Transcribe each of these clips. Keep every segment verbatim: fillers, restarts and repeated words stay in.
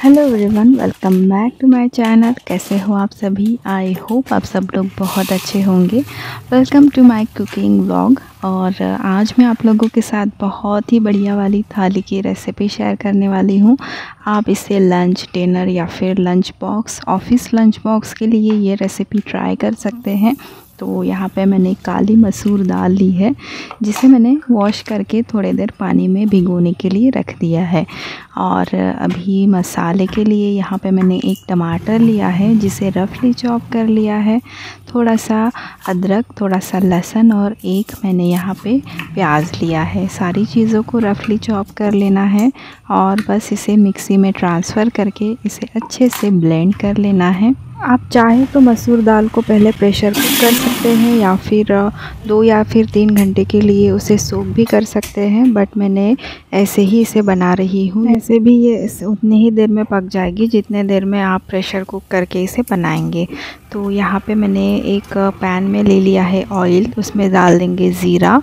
Hello everyone, welcome back to my channel. कैसे हो आप सभी? आई होप आप सब लोग बहुत अच्छे होंगे। Welcome to my cooking vlog. और आज मैं आप लोगों के साथ बहुत ही बढ़िया वाली थाली की रेसिपी शेयर करने वाली हूँ। आप इसे लंच, डिनर या फिर lunch box, office lunch box के लिए ये रेसिपी ट्राई कर सकते हैं। तो यहाँ पे मैंने काली मसूर दाल ली है, जिसे मैंने वॉश करके थोड़ी देर पानी में भिगोने के लिए रख दिया है। और अभी मसाले के लिए यहाँ पे मैंने एक टमाटर लिया है, जिसे रफली चॉप कर लिया है। थोड़ा सा अदरक, थोड़ा सा लहसुन और एक मैंने यहाँ पे प्याज लिया है। सारी चीज़ों को रफली चॉप कर लेना है और बस इसे मिक्सी में ट्रांसफ़र करके इसे अच्छे से ब्लेंड कर लेना है। आप चाहें तो मसूर दाल को पहले प्रेशर कुक कर सकते हैं या फिर दो या फिर तीन घंटे के लिए उसे सोक भी कर सकते हैं, बट मैंने ऐसे ही इसे बना रही हूँ। ऐसे भी ये उतनी ही देर में पक जाएगी जितने देर में आप प्रेशर कुक करके इसे बनाएंगे। तो यहाँ पे मैंने एक पैन में ले लिया है ऑयल, उसमें डाल देंगे ज़ीरा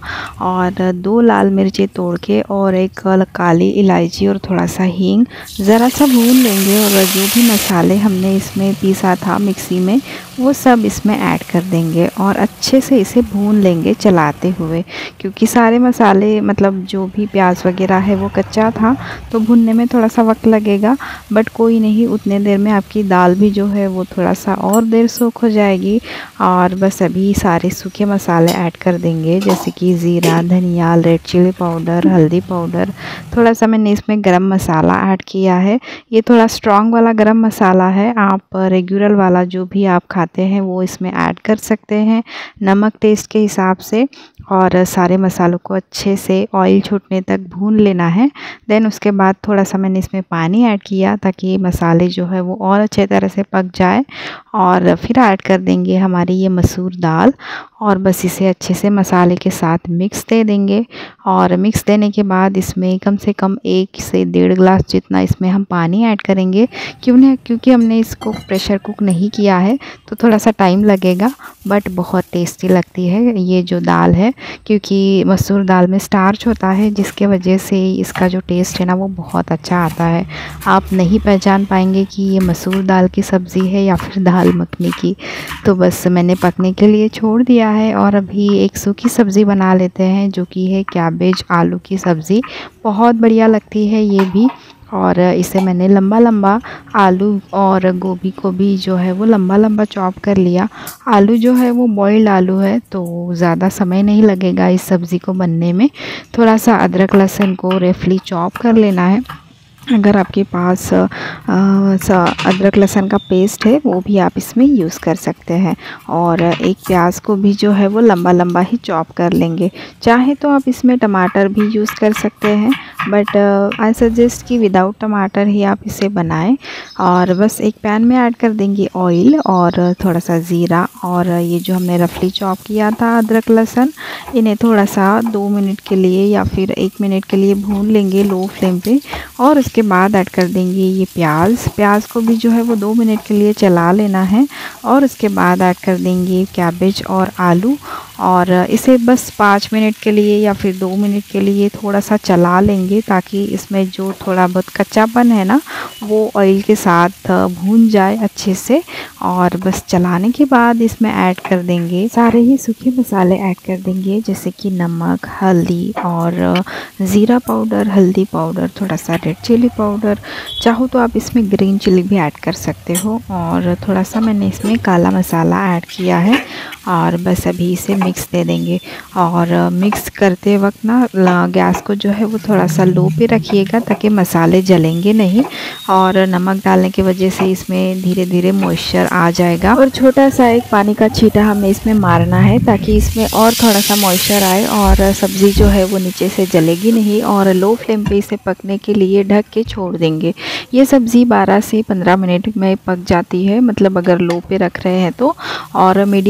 और दो लाल मिर्ची तोड़ के और एक काली इलायची और थोड़ा सा हींग ज़रा सा भून लेंगे। और जो भी मसाले हमने इसमें पीसा था मिक्सी में, वो सब इसमें ऐड कर देंगे और अच्छे से इसे भून लेंगे चलाते हुए, क्योंकि सारे मसाले मतलब जो भी प्याज वगैरह है वो कच्चा था, तो भुनने में थोड़ा सा वक्त लगेगा। बट कोई नहीं, उतने देर में आपकी दाल भी जो है वो थोड़ा सा और देर सोख हो जाएगी। और बस अभी सारे सूखे मसाले ऐड कर देंगे, जैसे कि ज़ीरा, धनिया, रेड चिली पाउडर, हल्दी पाउडर। थोड़ा सा मैंने इसमें गरम मसाला ऐड किया है। ये थोड़ा स्ट्रॉन्ग वाला गरम मसाला है, आप रेगुलर वाला जो भी आप खाते हैं वो इसमें ऐड कर सकते हैं, नमक टेस्ट के हिसाब से। और सारे मसालों को अच्छे से ऑयल छूटने तक भून लेना है। देन उसके बाद थोड़ा सा मैंने इसमें पानी ऐड किया ताकि मसाले जो है वो और अच्छे तरह से पक जाए। और फिर ऐड कर देंगे हमारी ये मसूर दाल और बस इसे अच्छे से मसाले के साथ मिक्स दे देंगे। और मिक्स देने के बाद इसमें कम से कम एक से डेढ़ ग्लास जितना इसमें हम पानी ऐड करेंगे। क्यों नहीं, क्योंकि हमने इसको प्रेशर कुक नहीं किया है तो थोड़ा सा टाइम लगेगा, बट बहुत टेस्टी लगती है ये जो दाल है, क्योंकि मसूर दाल में स्टार्च होता है, जिसके वजह से इसका जो टेस्ट है ना वो बहुत अच्छा आता है। आप नहीं पहचान पाएंगे कि ये मसूर दाल की सब्ज़ी है या फिर दाल मखनी की। तो बस मैंने पकने के लिए छोड़ दिया है और अभी एक सूखी सब्ज़ी बना लेते हैं, जो कि है कैबेज आलू की सब्ज़ी। बहुत बढ़िया लगती है ये भी। और इसे मैंने लंबा लंबा आलू और गोभी को भी जो है वो लंबा लंबा चॉप कर लिया। आलू जो है वो बॉइल्ड आलू है, तो ज़्यादा समय नहीं लगेगा इस सब्ज़ी को बनने में। थोड़ा सा अदरक लहसुन को रफली चॉप कर लेना है। अगर आपके पास आ, अदरक लहसुन का पेस्ट है वो भी आप इसमें यूज़ कर सकते हैं। और एक प्याज को भी जो है वो लंबा लंबा ही चॉप कर लेंगे। चाहे तो आप इसमें टमाटर भी यूज़ कर सकते हैं, बट आई सजेस्ट कि विदाउट टमाटर ही आप इसे बनाएं। और बस एक पैन में ऐड कर देंगे ऑयल और थोड़ा सा ज़ीरा और ये जो हमने रफली चॉप किया था अदरक लहसुन, इन्हें थोड़ा सा दो मिनट के लिए या फिर एक मिनट के लिए भून लेंगे लो फ्लेम पे। और उसके बाद ऐड कर देंगे ये प्याज प्याज को भी जो है वो दो मिनट के लिए चला लेना है। और उसके बाद ऐड कर देंगे कैबेज और आलू और इसे बस पाँच मिनट के लिए या फिर दो मिनट के लिए थोड़ा सा चला लेंगे, ताकि इसमें जो थोड़ा बहुत कच्चापन है ना वो ऑयल के साथ भून जाए अच्छे से। और बस चलाने के बाद इसमें ऐड कर देंगे सारे ही सूखे मसाले ऐड कर देंगे, जैसे कि नमक, हल्दी और ज़ीरा पाउडर, हल्दी पाउडर, थोड़ा सा रेड चिली पाउडर। चाहो तो आप इसमें ग्रीन चिली भी ऐड कर सकते हो। और थोड़ा सा मैंने इसमें काला मसाला ऐड किया है और बस अभी इसे मिक्स दे देंगे। और मिक्स करते वक्त ना गैस को जो है वो थोड़ा सा लो पे रखिएगा, ताकि मसाले जलेंगे नहीं। और नमक डालने की वजह से इसमें धीरे धीरे मॉइस्चर आ जाएगा। और छोटा सा एक पानी का छींटा हमें इसमें मारना है, ताकि इसमें और थोड़ा सा मॉइस्चर आए और सब्ज़ी जो है वो नीचे से जलेगी नहीं। और लो फ्लेम पे इसे पकने के लिए ढक के छोड़ देंगे। ये सब्ज़ी बारह से पंद्रह मिनट में पक जाती है, मतलब अगर लो पे रख रहे हैं तो। और मीडियम पे रख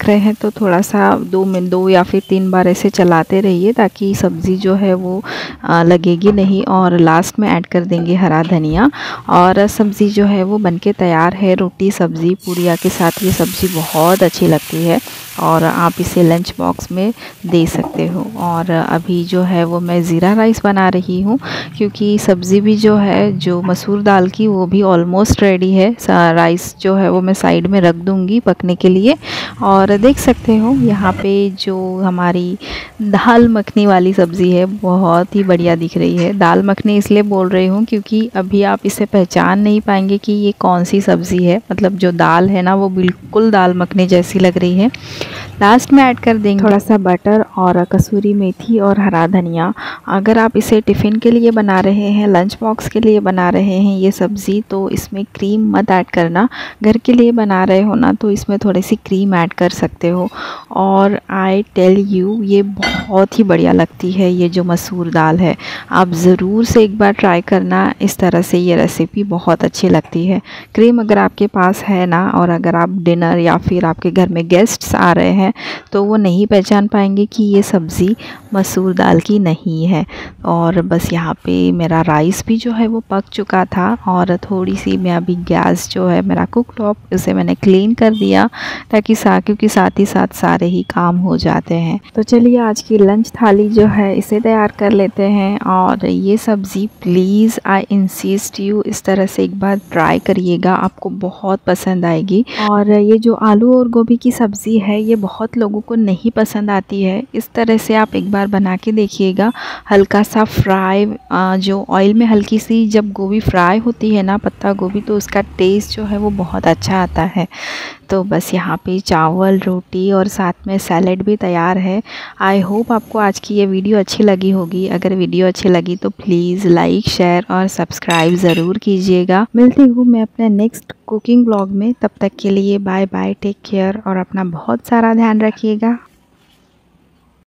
रहे हैं तो थोड़ा सा दो मिनट दो या फिर तीन बार ऐसे चलाते रहिए ताकि सब्ज़ी जो है वो आ, लगेगी नहीं। और लास्ट में ऐड कर देंगे हरा धनिया। और सब्ज़ी जो है वो बनके तैयार है। रोटी सब्ज़ी पूरिया के साथ ये सब्ज़ी बहुत अच्छी लगती है और आप इसे लंच बॉक्स में दे सकते हो। और अभी जो है वो मैं ज़ीरा राइस बना रही हूँ क्योंकि सब्ज़ी भी जो है जो मसूर दाल की वो भी ऑलमोस्ट रेडी है। राइस जो है वो मैं साइड में रख दूँगी पकने के लिए। और देख सकते हो यहाँ पे जो हमारी दाल मखनी वाली सब्ज़ी है बहुत ही बढ़िया दिख रही है। दाल मखनी इसलिए बोल रही हूँ क्योंकि अभी आप इसे पहचान नहीं पाएंगे कि ये कौन सी सब्ज़ी है। मतलब जो दाल है ना वो बिल्कुल दाल मखनी जैसी लग रही है। लास्ट में ऐड कर देंगे थोड़ा सा बटर और कसूरी मेथी और हरा धनिया। अगर आप इसे टिफ़िन के लिए बना रहे हैं, लंच बॉक्स के लिए बना रहे हैं ये सब्ज़ी, तो इसमें क्रीम मत ऐड करना। घर के लिए बना रहे हो ना तो इसमें थोड़ी सी क्रीम ऐड कर सकते हो। और आई टेल यू ये बहुत ही बढ़िया लगती है। ये जो मसूर दाल है आप ज़रूर से एक बार ट्राई करना। इस तरह से ये रेसिपी बहुत अच्छी लगती है। क्रीम अगर आपके पास है ना और अगर आप डिनर या फिर आपके घर में गेस्ट्स आ रहे हैं तो वो नहीं पहचान पाएंगे कि ये सब्ज़ी मसूर दाल की नहीं है। और बस यहाँ पे मेरा राइस भी जो है वो पक चुका था और थोड़ी सी मैं अभी गैस जो है मेरा कुक टॉप उसे मैंने क्लीन कर दिया ताकि सा क्योंकि साथ ही साथ सारे ही काम हो जाते हैं। तो चलिए आज की लंच थाली जो है इसे तैयार कर लेते हैं। और ये सब्ज़ी प्लीज़ आई इंसिस्ट यू इस तरह से एक बार ट्राई करिएगा, आपको बहुत पसंद आएगी। और ये जो आलू और गोभी की सब्ज़ी है ये बहुत लोगों को नहीं पसंद आती है। इस तरह से आप एक बार बना के देखिएगा। हल्का सा फ्राई जो ऑयल में हल्की सी जब गोभी फ्राई होती है ना पत्ता गोभी तो उसका टेस्ट जो है वो बहुत अच्छा आता है। तो बस यहाँ पे चावल रोटी और साथ में सैलेड भी तैयार है। आई होप आपको आज की ये वीडियो अच्छी लगी होगी। अगर वीडियो अच्छी लगी तो प्लीज़ लाइक शेयर और सब्सक्राइब ज़रूर कीजिएगा। मिलती हूँ मैं अपने नेक्स्ट कुकिंग ब्लॉग में। तब तक के लिए बाय बाय, टेक केयर और अपना बहुत सारा ध्यान रखिएगा।